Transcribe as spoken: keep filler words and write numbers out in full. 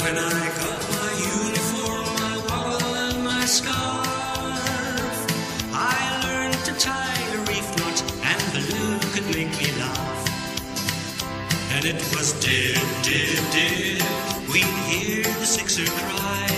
When I got my uniform, my wall and my scarf, I learned to tie a reef knot, and the Lou could make me laugh. And it was dead, dead, dead, we'd hear the sixer cry,